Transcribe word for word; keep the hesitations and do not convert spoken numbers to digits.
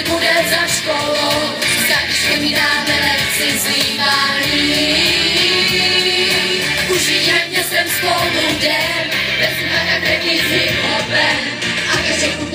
si bude za školou, za když mi dáme lekci zlívání. Užijeme městem spolu den, bez maka, kde nic hip-hopem, a každý